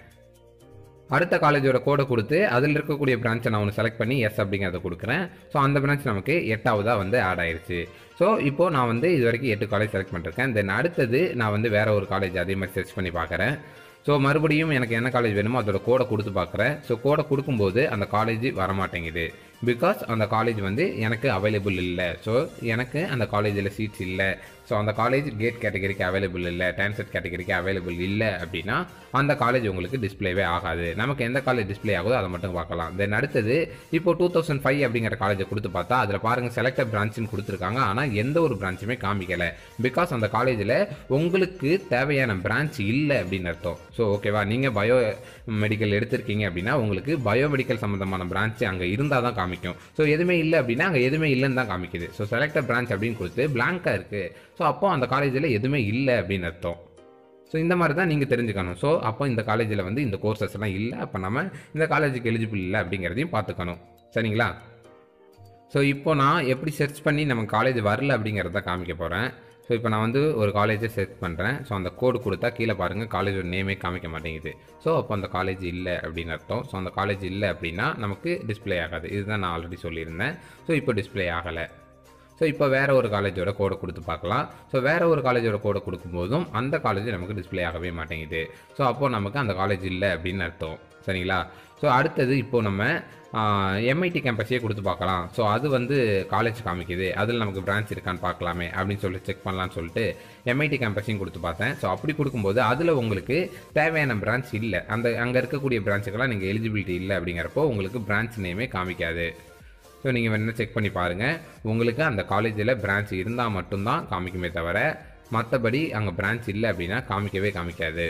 அடுத்த காலேஜோட கோடை கொடுத்து அதில் இருக்கக்கூடிய பிரான்ச்சை நான் ஒன்று செலக்ட் பண்ணி எஸ் அப்படிங்கிறத கொடுக்குறேன். ஸோ அந்த பிரான்ச் நமக்கு எட்டாவதாக வந்து ஆட் ஆயிடுச்சு. ஸோ இப்போது நான் வந்து இது வரைக்கும் எட்டு காலேஜ் செலக்ட் பண்ணிருக்கேன். தென் அடுத்தது நான் வந்து வேறு ஒரு காலேஜ் அதே மாதிரி சர்ச் பண்ணி பார்க்குறேன். ஸோ மறுபடியும் எனக்கு என்ன காலேஜ் வேணுமோ அதோட கோடை கொடுத்து பார்க்குறேன். ஸோ கோடை கொடுக்கும்போது அந்த காலேஜ் வரமாட்டேங்குது. பிகாஸ் அந்த காலேஜ் வந்து எனக்கு அவைலபிள் இல்லை. ஸோ எனக்கு அந்த காலேஜில் சீட்ஸ் இல்லை. ஸோ அந்த காலேஜ் கேட் கேட்டகரிக்கு அவைலபிள் இல்லை, டான்செட் கேட்டகரிக்கு அவைலபிள் இல்லை அப்படின்னா அந்த காலேஜ் உங்களுக்கு டிஸ்பிளேவே ஆகாது. நமக்கு எந்த காலேஜ் டிஸ்பிளே ஆகுதோ அதை மட்டும் பார்க்கலாம். தென் அடுத்தது இப்போ டூ தௌசண்ட் ஃபைவ் அப்படிங்கிற காலேஜை கொடுத்து பார்த்தா அதில் பாருங்கள் செலக்டட் பிரான்ச்சுன்னு கொடுத்துருக்காங்க. ஆனால் எந்த ஒரு பிரான்ச்சுமே காமிக்கலை. பிகாஸ் அந்த காலேஜில் உங்களுக்கு தேவையான பிரான்ச் இல்லை அப்படின்னு அர்த்தம். ஸோ ஓகேவா, நீங்கள் பயோ மெடிக்கல் எடுத்திருக்கீங்க அப்படின்னா உங்களுக்கு பயோமெடிக்கல் சம்மந்தமான பிரான்ச் அங்கே இருந்தால் தான் காமிக்கும். ஸோ எதுவுமே இல்லை அப்படின்னா அங்கே எதுவுமே இல்லைன்னு தான் காமிக்குது. ஸோ செலக்டட் பிரான்ச் அப்படின்னு கொடுத்து பிளாங்காக இருக்குது. ஸோ அப்போ அந்த காலேஜில் எதுவுமே இல்லை அப்படின்னு அர்த்தம். ஸோ இந்த மாதிரி தான் நீங்கள் தெரிஞ்சுக்கணும். ஸோ அப்போ இந்த காலேஜில் வந்து இந்த கோர்சஸ் எல்லாம் இல்லை, அப்போ நம்ம இந்த காலேஜுக்கு எலிஜிபிள் இல்லை அப்படிங்கிறதையும் பார்த்துக்கணும். சரிங்களா? ஸோ இப்போ நான் எப்படி சர்ச் பண்ணி நம்ம காலேஜ் வரல அப்படிங்கிறத காமிக்க போகிறேன். ஸோ இப்போ நான் வந்து ஒரு காலேஜை சர்ச் பண்ணுறேன். ஸோ அந்த கோடு கொடுத்தா கீழே பாருங்கள் காலேஜோட நேமே காமிக்க மாட்டேங்குது. ஸோ அப்போ அந்த காலேஜ் இல்லை அப்படின்னு அர்த்தம். ஸோ அந்த காலேஜ் இல்லை அப்படின்னா நமக்கு டிஸ்பிளே ஆகாது. இதுதான் நான் ஆல்ரெடி சொல்லியிருந்தேன். ஸோ இப்போ டிஸ்பிளே ஆகலை. ஸோ இப்போ வேறு ஒரு காலேஜோட கோடை கொடுத்து பார்க்கலாம். ஸோ வேறு ஒரு காலேஜோட கோடை கொடுக்கும்போதும் அந்த காலேஜ் நமக்கு டிஸ்பிளே ஆகவே மாட்டேங்குது. ஸோ அப்போது நமக்கு அந்த காலேஜ் இல்லை அப்படின்னு அர்த்தம். சரிங்களா? ஸோ அடுத்தது இப்போது நம்ம எம்ஐடி கேம்பஸையே கொடுத்து பார்க்கலாம். ஸோ அது வந்து காலேஜ் காமிக்குது, அதில் நமக்கு பிரான்ச் இருக்கான்னு பார்க்கலாமே அப்படின்னு சொல்லி செக் பண்ணலான்னு சொல்லிட்டு எம்ஐடி கேம்பஸையும் கொடுத்து பார்த்தேன். ஸோ அப்படி கொடுக்கும்போது அதில் உங்களுக்கு தேவையான பிரான்ச் இல்லை. அந்த அங்கே இருக்கக்கூடிய பிரான்ச்சுக்கெல்லாம் நீங்கள் எலிஜிபிலிட்டி இல்லை அப்படிங்கிறப்போ உங்களுக்கு பிரான்ச் நேமே காமிக்காது. ஸோ நீங்கள் வேணால் செக் பண்ணி பாருங்கள். உங்களுக்கு அந்த காலேஜில் பிரான்ச் இருந்தால் மட்டும்தான் காமிக்குமே தவிர மற்றபடி அங்கே பிரான்ச் இல்லை அப்படின்னா காமிக்கவே காமிக்காது.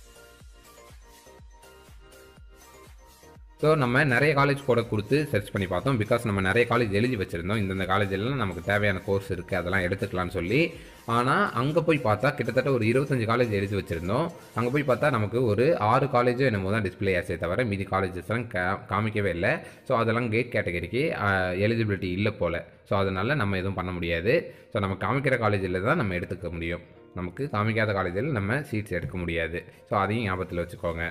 ஸோ நம்ம நிறைய காலேஜ் கூட கொடுத்து சர்ச் பண்ணி பார்த்தோம். பிகாஸ் நம்ம நிறைய காலேஜ் எழுதி வச்சுருந்தோம், இந்தந்த காலேஜெல்லாம் நமக்கு தேவையான கோர்ஸ் இருக்குது அதெல்லாம் எடுத்துக்கலான்னு சொல்லி. ஆனால் அங்கே போய் பார்த்தா கிட்டத்தட்ட ஒரு இருபத்தஞ்சு காலேஜ் எழுதி வச்சுருந்தோம். அங்கே போய் பார்த்தா நமக்கு ஒரு ஆறு காலேஜோ என்னமோ தான் டிஸ்பிளே ஆச்சே தவிர மீதி காலேஜஸ்லாம் கா காமிக்கவே இல்லை. ஸோ அதெல்லாம் கேட் கேட்டகரிக்கு எலிஜிபிலிட்டி இல்லை போல். ஸோ அதனால் நம்ம எதுவும் பண்ண முடியாது. ஸோ நம்ம காமிக்கிற காலேஜில் தான் நம்ம எடுத்துக்க முடியும். நமக்கு காமிக்காத காலேஜில் நம்ம சீட்ஸ் எடுக்க முடியாது. ஸோ அதையும் ஞாபகத்தில் வச்சுக்கோங்க.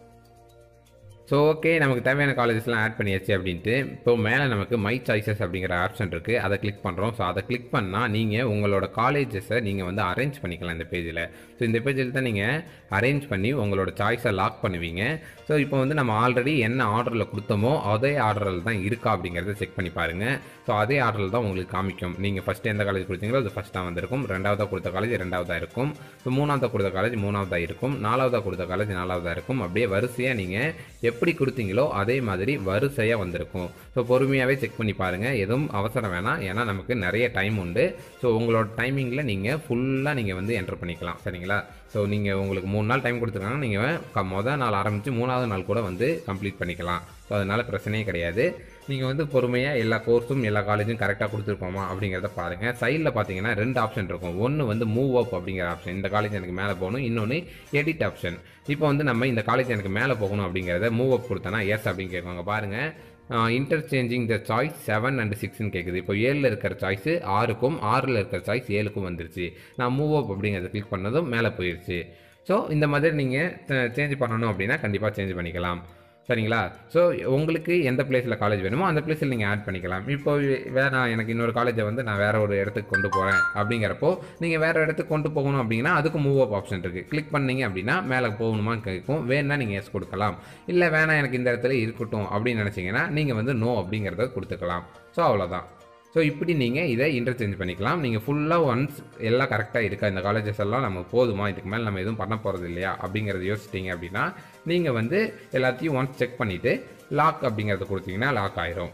ஸோ ஓகே, நமக்கு தேவையான காலேஜஸ்லாம் ஆட் பண்ணியாச்சு அப்படின்ட்டு இப்போ மேலே நமக்கு மை சாய்ஸஸ் அப்படிங்கிற ஆப்ஷன் இருக்குது. அதை கிளிக் பண்ணுறோம். ஸோ அதை கிளிக் பண்ணால் நீங்கள் உங்களோட காலேஜஸை நீங்கள் வந்து அரேஞ்ச் பண்ணிக்கலாம் இந்த பேஜில். ஸோ இந்த பேஜில் தான் நீங்கள் அரேஞ்ச் பண்ணி உங்களோட சாய்ஸை லாக் பண்ணுவீங்க. ஸோ இப்போ வந்து நம்ம ஆல்ரெடி என்ன ஆர்டரில் கொடுத்தோமோ அதே ஆர்டரில் தான் இருக்கா அப்படிங்கிறத செக் பண்ணி பாருங்கள். ஸோ அதே ஆர்டரில் தான் உங்களுக்கு காமிக்கும். நீங்கள் ஃபஸ்ட்டு எந்த காலேஜ் கொடுத்தீங்களோ அது ஃபஸ்ட்டாக வந்திருக்கும், ரெண்டாவதாக கொடுத்த காலேஜ் ரெண்டாவதாக இருக்கும், ஸோ மூணாவதாக கொடுத்த காலேஜ் மூணாவதாக இருக்கும், நாலாவதாக கொடுத்த காலேஜ் நாலாவதாக இருக்கும். அப்படியே வரிசையாக நீங்கள் எப்படி கொடுத்தீங்களோ அதே மாதிரி வரிசையாக வந்திருக்கும். ஸோ பொறுமையாகவே செக் பண்ணி பாருங்கள், எதுவும் அவசரம் வேணாம். ஏன்னா நமக்கு நிறைய டைம் உண்டு. ஸோ உங்களோட டைமிங்கில் நீங்கள் ஃபுல்லாக நீங்கள் வந்து என்டர் பண்ணிக்கலாம். சரிங்களா? ஸோ நீங்கள் உங்களுக்கு மூணு நாள் டைம் கொடுத்துருக்காங்க, நீங்கள் மொதல் நாள் ஆரம்பித்து மூணாவது நாள் கூட வந்து கம்ப்ளீட் பண்ணிக்கலாம். ஸோ அதனால் பிரச்சனையே கிடையாது. நீங்கள் வந்து பொறுமையாக எல்லா கோர்ஸும் எல்லா காலேஜும் கரெக்டாக கொடுத்துருப்போமா அப்படிங்கிறத பாருங்கள். சைடில் பார்த்தீங்கன்னா ரெண்டு ஆப்ஷன் இருக்கும். ஒன்று வந்து மூவ் அப் அப்படிங்கிற ஆப்ஷன், இந்த காலேஜ் எனக்கு மேலே போகணும். இன்னொன்று எடிட் ஆப்ஷன். இப்போ வந்து நம்ம இந்த காலேஜ் எனக்கு மேலே போகணும் அப்படிங்கிறத மூவ் அப் கொடுத்தோன்னா எஸ் அப்படின்னு கேட்குவாங்க. பாருங்கள், interchanging the choice seven and சிக்ஸ்ன்னு கேட்குது. இப்போ ஏழில் இருக்கிற சாய்ஸு ஆறுக்கும் ஆறில் இருக்கிற சாய்ஸ் ஏழுக்கும் வந்துருச்சு. நான் மூவ் அப் அப்படிங்கிறத கிளிக் பண்ணதும் மேலே போயிடுச்சு. ஸோ இந்த மாதிரி நீங்கள் சேஞ்ச் பண்ணணும் அப்படின்னா கண்டிப்பாக சேஞ்ச் பண்ணிக்கலாம். சரிங்களா? ஸோ உங்களுக்கு எந்த பிளேஸில் காலேஜ் வேணுமோ அந்த பிளேஸில் நீங்கள் ஆட் பண்ணிக்கலாம். இப்போ வேறு எனக்கு இன்னொரு காலேஜை வந்து நான் வேறு ஒரு இடத்துக்கு கொண்டு போகிறேன் அப்படிங்கிறப்போ நீங்கள் வேறு இடத்துக்கு கொண்டு போகணும் அப்படின்னா அதுக்கு மூவ் அப் ஆப்ஷன் இருக்குது. கிளிக் பண்ணிங்க அப்படின்னா மேலே போகணுமான்னு கேட்கும். வேணா நீங்கள் எஸ் கொடுக்கலாம். இல்லை வேணாம் எனக்கு இந்த இடத்துல இருக்கட்டும் அப்படின்னு நினச்சிங்கன்னா நீங்கள் வந்து நோ அப்படிங்கிறத கொடுத்துக்கலாம். ஸோ அவ்வளோதான். ஸோ இப்படி நீங்கள் இதை இன்டர்சேஞ்ச் பண்ணிக்கலாம். நீங்கள் ஃபுல்லாக ஒன்ஸ் எல்லாம் கரெக்டாக இருக்கா, இந்த காலேஜஸ் எல்லாம் நம்ம போதுமா, இதுக்கு மேலே நம்ம எதுவும் பண்ண போகிறது இல்லையா அப்படிங்கிறத யோசிச்சிட்டிங்க அப்படின்னா நீங்கள் வந்து எல்லாத்தையும் ஒன்ஸ் செக் பண்ணிவிட்டு லாக் அப்படிங்கிறத கொடுத்தீங்கன்னா லாக் ஆயிரும்.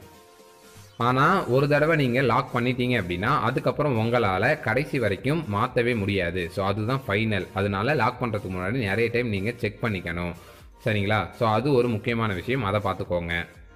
ஆனால் ஒரு தடவை நீங்கள் லாக் பண்ணிட்டீங்க அப்படின்னா அதுக்கப்புறம் உங்களால் கடைசி வரைக்கும் மாற்றவே முடியாது. ஸோ அதுதான் ஃபைனல். அதனால லாக் பண்ணுறதுக்கு முன்னாடி நிறைய டைம் நீங்கள் செக் பண்ணிக்கணும். சரிங்களா? ஸோ அது ஒரு முக்கியமான விஷயம், அதை பார்த்துக்கோங்க.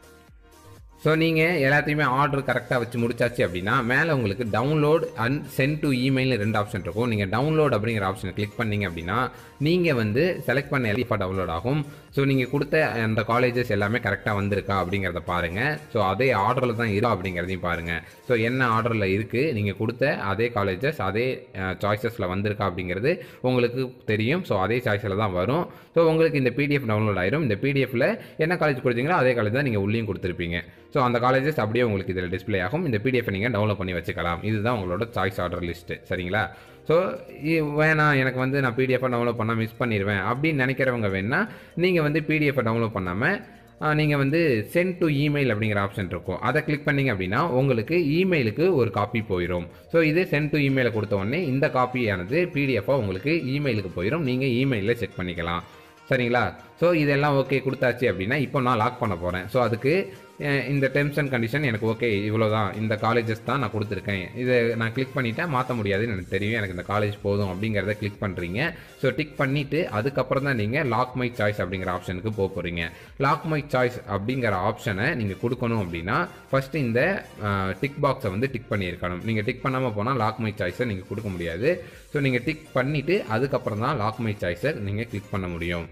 ஸோ நீங்கள் எல்லாத்தையுமே ஆர்டர் கரெக்டாக வச்சு முடிச்சாச்சு அப்படின்னா மேலே உங்களுக்கு download and send to email ரெண்டு ஆப்ஷன் இருக்கும். நீங்கள் டவுன்லோட் அப்படிங்கிற ஆப்ஷனை கிளிக் பண்ணிங்க அப்படின்னா நீங்கள் வந்து செலக்ட் பண்ண எல்லாம் டவுன்லோட் ஆகும். ஸோ நீங்கள் கொடுத்த அந்த காலேஜஸ் எல்லாமே கரெக்டாக வந்திருக்கா அப்படிங்கிறத பாருங்கள். ஸோ அதே ஆர்டரில் தான் இருக்கா அப்படிங்கிறதையும் பாருங்கள். ஸோ என்ன ஆர்டரில் இருக்குது, நீங்கள் கொடுத்த அதே காலேஜஸ் அதே சாய்ஸஸில் வந்திருக்கா அப்படிங்கிறது உங்களுக்கு தெரியும். ஸோ அதே சாய்ஸில் தான் வரும். ஸோ உங்களுக்கு இந்த பிடிஎஃப் டவுன்லோட் ஆயிரும். இந்த பிடிஎஃப்ல என்ன காலேஜ் கொடுத்தீங்களோ அதே காலேஜ் தான் நீங்கள் உள்ளேயும் கொடுத்துருப்பீங்க. ஸோ அந்த காலேஜஸ் அப்படியே உங்களுக்கு இதில் டிஸ்பிளே ஆகும். இந்த பிடிஎஃப் நீங்கள் டவுன்லோட் பண்ணி வச்சுக்கலாம். இதுதான் உங்களோட சாய்ஸ் ஆர்டர் லிஸ்ட்டு. சரிங்களா? ஸோ வேணாம் எனக்கு வந்து நான் பிடிஎஃபை டவுன்லோட் பண்ணால் மிஸ் பண்ணிடுவேன் அப்படின்னு நினைக்கிறவங்க வேணால் நீங்கள் வந்து பிடிஎஃபை டவுன்லோட் பண்ணாமல் நீங்கள் வந்து சென்ட் டு இமெயில் அப்படிங்கிற ஆப்ஷன் இருக்கும். அதை கிளிக் பண்ணிங்க அப்படின்னா உங்களுக்கு இமெயிலுக்கு ஒரு காப்பி போயிடும். ஸோ இது சென்ட் டு இமெயிலை கொடுத்த உடனே இந்த காப்பியானது பிடிஎஃபாக உங்களுக்கு இமெயிலுக்கு போயிடும். நீங்கள் இமெயிலில் செக் பண்ணிக்கலாம். சரிங்களா? ஸோ இதெல்லாம் ஓகே கொடுத்தாச்சு அப்படின்னா இப்போ நான் லாக் பண்ண போகிறேன். ஸோ அதுக்கு இந்த டெர்ம்ஸ் அண்ட் கண்டிஷன் எனக்கு ஓகே, இவ்வளோ தான், இந்த காலேஜஸ் தான் நான் கொடுத்துருக்கேன், இதை நான் கிளிக் பண்ணிவிட்டேன், மாற்ற முடியாதுன்னு எனக்கு தெரியும், எனக்கு இந்த காலேஜ் போதும் அப்படிங்கிறத கிளிக் பண்ணுறீங்க. ஸோ டிக் பண்ணிவிட்டு அதுக்கப்புறம் தான் நீங்கள் லாக் மை சாய்ஸ் அப்படிங்கிற ஆப்ஷனுக்கு போக போகிறீங்க. லாக் மை சாய்ஸ் அப்படிங்கிற ஆப்ஷனை நீங்கள் கொடுக்கணும் அப்படின்னா ஃபஸ்ட்டு இந்த டிக் பாக்ஸை வந்து டிக் பண்ணியிருக்கணும். நீங்கள் டிக் பண்ணாமல் போனால் லாக் மை சாய்ஸை நீங்கள் கொடுக்க முடியாது. ஸோ நீங்கள் டிக் பண்ணிவிட்டு அதுக்கப்புறம் தான் லாக் மை சாய்ஸை நீங்கள் கிளிக் பண்ண முடியும்.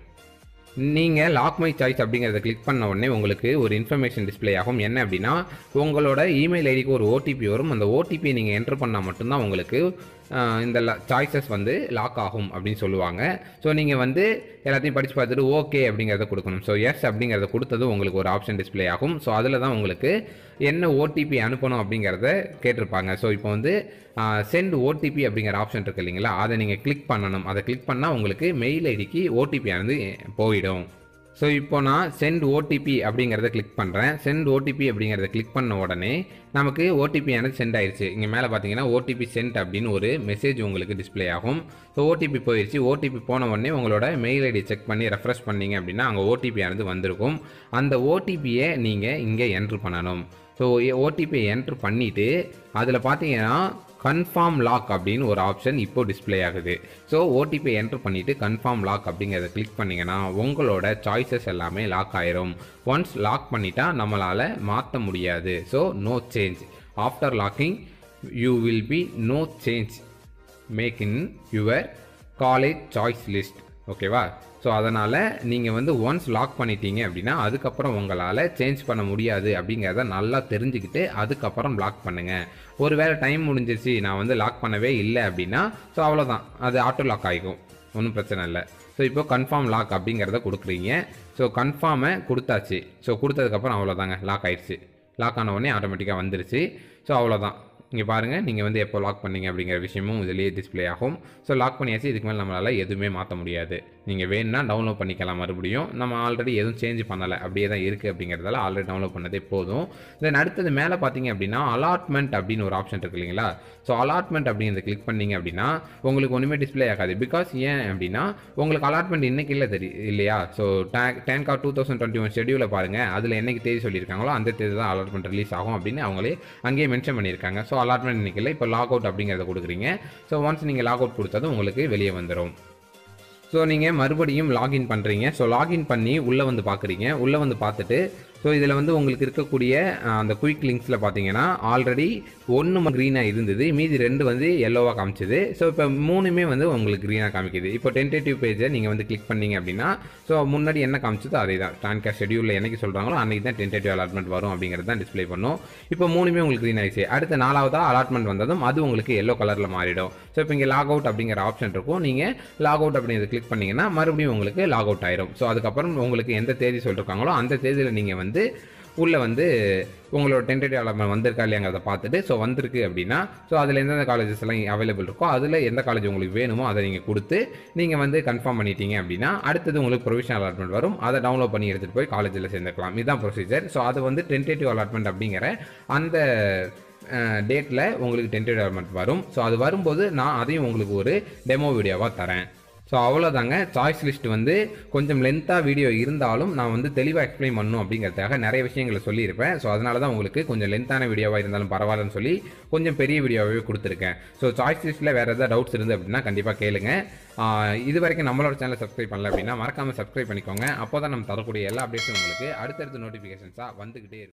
நீங்கள் லாக் மை சாய்ஸ் அப்படிங்கிறத கிளிக் பண்ண உடனே உங்களுக்கு ஒரு இன்ஃபர்மேஷன் டிஸ்பிளே ஆகும். என்ன அப்படின்னா உங்களோட இமெயில் ஐடிக்கு ஒரு ஓடிபி வரும். அந்த ஓடிபியை நீங்கள் என்டர் பண்ணால் மட்டும்தான் உங்களுக்கு இந்த சாய்ஸஸ் வந்து லாக் ஆகும் அப்படின்னு சொல்லுவாங்க. ஸோ நீங்கள் வந்து எல்லாத்தையும் படித்து பார்த்துட்டு ஓகே அப்படிங்கிறத கொடுக்கணும். ஸோ எஸ் அப்படிங்கிறத கொடுத்தது உங்களுக்கு ஒரு ஆப்ஷன் டிஸ்பிளே ஆகும். ஸோ அதில் தான் உங்களுக்கு என்ன ஓடிபி அனுப்பணும் அப்படிங்கிறத கேட்டிருப்பாங்க. ஸோ இப்போ வந்து சென்ட் ஓடிபி அப்படிங்கிற ஆப்ஷன் இருக்குது இல்லைங்களா, அதை நீங்கள் கிளிக் பண்ணணும். அதை கிளிக் பண்ணால் உங்களுக்கு மெயில் ஐடிக்கு ஓடிபி ஆனது போயிடும். ஸோ இப்போ நான் சென்ட் ஓடிபி அப்படிங்கிறத கிளிக் பண்ணுறேன். சென்ட் ஓடிபி அப்படிங்கிறத கிளிக் பண்ண உடனே நமக்கு ஓடிபி ஆனது சென்ட் ஆயிடுச்சு. இங்கே மேலே பார்த்தீங்கன்னா ஓடிபி சென்ட் அப்படின்னு ஒரு மெசேஜ் உங்களுக்கு டிஸ்பிளே ஆகும். ஸோ ஓடிபி போயிடுச்சு. ஓடிபி போன உடனே உங்களோட மெயில் ஐடி செக் பண்ணி ரெஃப்ரெஷ் பண்ணிங்க அப்படின்னா அங்கே ஓடிபி ஆனது வந்திருக்கும். அந்த ஓடிபியை நீங்கள் இங்கே என்ட்ரு பண்ணணும். ஸோ ஓடிபியை என்ட்ரு பண்ணிவிட்டு அதில் பார்த்தீங்கன்னா கன்ஃபார்ம் லாக் அப்படின்னு ஒரு ஆப்ஷன் இப்போ டிஸ்பிளே ஆகுது. ஸோ ஓடிபி என்ட்ரு பண்ணிவிட்டு கன்ஃபார்ம் லாக் அப்படிங்கிறத கிளிக் பண்ணிங்கன்னா உங்களோட சாய்ஸஸ் எல்லாமே லாக் ஆயிரும். ஒன்ஸ் லாக் பண்ணிட்டா நம்மளால் மாற்ற முடியாது. So no change after locking you will be no change make in your college choice list. ஓகேவா? ஸோ அதனால் நீங்கள் வந்து ஒன்ஸ் லாக் பண்ணிட்டீங்க அப்படின்னா அதுக்கப்புறம் உங்களால் சேஞ்ச் பண்ண முடியாது அப்படிங்கிறத நல்லா தெரிஞ்சுக்கிட்டு அதுக்கப்புறம் லாக் பண்ணுங்கள். ஒருவேளை டைம் முடிஞ்சிருச்சு, நான் வந்து லாக் பண்ணவே இல்லை அப்படின்னா ஸோ அவ்வளோதான், அது ஆட்டோ லாக் ஆகிக்கும், ஒன்றும் பிரச்சனை இல்லை. ஸோ இப்போ கன்ஃபார்ம் லாக் அப்படிங்கிறத கொடுக்குறீங்க. ஸோ கன்ஃபார்மை கொடுத்தாச்சு. ஸோ கொடுத்ததுக்கப்புறம் அவ்வளோதாங்க, லாக் ஆயிடுச்சு. லாக் ஆன உடனே ஆட்டோமேட்டிக்காக வந்துருச்சு. ஸோ அவ்வளோதான். இங்கே பாருங்கள், நீங்கள் வந்து எப்போ லாக் பண்ணீங்க அப்படிங்கிற விஷயமும் இதிலேயே டிஸ்பிளே ஆகும். ஸோ லாக் பண்ணியாச்சு. இதுக்கு மேலே நம்மளால் எதுவுமே மாற்ற முடியாது. நீங்கள் வேணும்னா டவுன்லோட் பண்ணிக்கலாம். மறுபடியும் நம்ம ஆல்ரெடி எதுவும் சேஞ்ச் பண்ணலை, அப்படியே தான் இருக்குது அப்படிங்கிறதால ஆல்ரெடி டவுன்லோட் பண்ணதே போதும். தென் அடுத்தது மேலே பார்த்தீங்க அப்படின்னா அலாட்மெண்ட் அப்படின்னு ஒரு ஆப்ஷன் இருக்குது இல்லைங்களா. ஸோ அலாட்மெண்ட் அப்படிங்கிறத கிளிக் பண்ணிங்க அப்படின்னா உங்களுக்கு ஒன்றுமே டிஸ்பிளே ஆகாது. பிகாஸ் ஏன் அப்படின்னா உங்களுக்கு அலாட்மெண்ட் இன்றைக்கி இல்லை தெரியும் இல்லையா. So TANCA two thousand twenty one ஷெடியூலை பாருங்கள், அதில் என்னைக்கு தேதி சொல்லியிருக்காங்களோ அந்த தேதி தான் அலாட்மெண்ட் ரிலீஸ் ஆகும் அப்படின்னு அவங்களே அங்கேயே மென்ஷன் பண்ணியிருக்காங்க. ஸோ அலாட்மெண்ட் இன்றைக்கி இல்லை, இப்போ லாக் அவுட் அப்படிங்கிறத கொடுக்குறீங்க. ஸோ ஒன்ஸ் நீங்கள் லாக் அவுட் கொடுத்ததும் உங்களுக்கு வெளியே வந்துடும். ஸோ நீங்கள் மறுபடியும் லாகின் பண்ணுறீங்க. ஸோ லாகின் பண்ணி உள்ளே வந்து பார்க்குறீங்க. உள்ளே வந்து பார்த்துட்டு ஸோ இதில் வந்து உங்களுக்கு இருக்கக்கூடிய அந்த குயிக் லிங்க்ஸில் பார்த்தீங்கன்னா ஆல்ரெடி ஒன்று க்ரீனாக இருந்தது, மீதி ரெண்டு வந்து எல்லோவாக காமிச்சிது. ஸோ இப்போ மூணுமே வந்து உங்களுக்கு க்ரீனாக காமிக்குது. இப்போ டென்டேட்டிவ் பேஜை நீங்கள் வந்து கிளிக் பண்ணிங்க அப்படின்னா ஸோ முன்னாடி என்ன காமிச்சதோ அதே தான். டான்கா ஷெடியூலில் என்னைக்கு சொல்கிறாங்களோ அன்றைக்கி தான் டென்டேட்டிவ் அலாட்மெண்ட் வரும் அப்படிங்கிறது தான் டிஸ்பிளே பண்ணும். இப்போ மூணுமே உங்களுக்கு க்ரீன் ஆகிடுச்சு. அடுத்த நாலாவதாக அலாட்மெண்ட் வந்ததும் அது உங்களுக்கு எல்லோ கலரில் மாறிடும். ஸோ இப்போ இங்கே லாக் அவுட் அப்படிங்கிற ஆப்ஷன் இருக்கும். நீங்கள் லாக் அவுட் அப்படிங்கிறத கிளிக் பண்ணிங்கன்னா மறுபடியும் உங்களுக்கு லாக் அவுட் ஆயிரும். ஸோ அதுக்கப்புறம் உங்களுக்கு எந்த தேதி சொல்லியிருக்காங்களோ அந்த தேதியில் நீங்கள் வந்து வந்து உள்ளே வந்து உங்களோட டென்டேட்டிவ் அலாட்மெண்ட் வந்திருக்கா இல்லையாங்கிறத பார்த்துட்டு ஸோ வந்திருக்கு அப்படின்னா ஸோ அதில் எந்தெந்த காலேஜஸ் எல்லாம் அவைலபிள் இருக்கோ அதில் எந்த காலேஜ் உங்களுக்கு வேணுமோ அதை நீங்கள் கொடுத்து நீங்கள் வந்து கன்ஃபார்ம் பண்ணிட்டீங்க அப்படின்னா அடுத்தது உங்களுக்கு ப்ரொவிஷனல் அலாட்மெண்ட் வரும். அதை டவுன்லோட் பண்ணி எடுத்துகிட்டு போய் காலேஜில் சேர்ந்துக்கலாம். இதுதான் ப்ரொசீஜர். ஸோ அது வந்து டென்டேட்டிவ் அலாட்மெண்ட் அப்படிங்கிற அந்த டேட்டில் உங்களுக்கு டென்டேட்டிவ் அலாட்மெண்ட் வரும். ஸோ அது வரும்போது நான் அதையும் உங்களுக்கு ஒரு டெமோ வீடியோவாக தரேன். ஸோ அவ்வளோதாங்க. சாய்ஸ் லிஸ்ட் வந்து கொஞ்சம் லென்த்தாக வீடியோ இருந்தாலும் நான் வந்து தெளிவாக எக்ஸ்பிளைன் பண்ணணும் அப்படிங்கிறதுக்காக நிறைய விஷயங்களை சொல்லியிருப்பேன். ஸோ அதனால தான் உங்களுக்கு கொஞ்சம் லென்த்தான வீடியோவாக இருந்தாலும் பரவாயில்லன்னு சொல்லி கொஞ்சம் பெரிய வீடியோவாகவே கொடுத்துருக்கேன். ஸோ சாய்ஸ் லிஸ்ட்டில் வேறு ஏதாவது டவுட்ஸ் இருந்து அப்படின்னா கண்டிப்பாக கேளுங்க. இது வரைக்கும் நம்மளோட சேனலை சப்ஸ்கிரைப் பண்ணல அப்படின்னா மறக்காமல் சப்ஸ்கிரைப் பண்ணிக்கோங்க. அப்போ தான் நம்ம தரக்கூடிய எல்லா அப்டேட்ஸும் உங்களுக்கு அடுத்தடுத்த நோட்டிஃபிகேஷன்ஸாக வந்துக்கிட்டே இருக்கும்.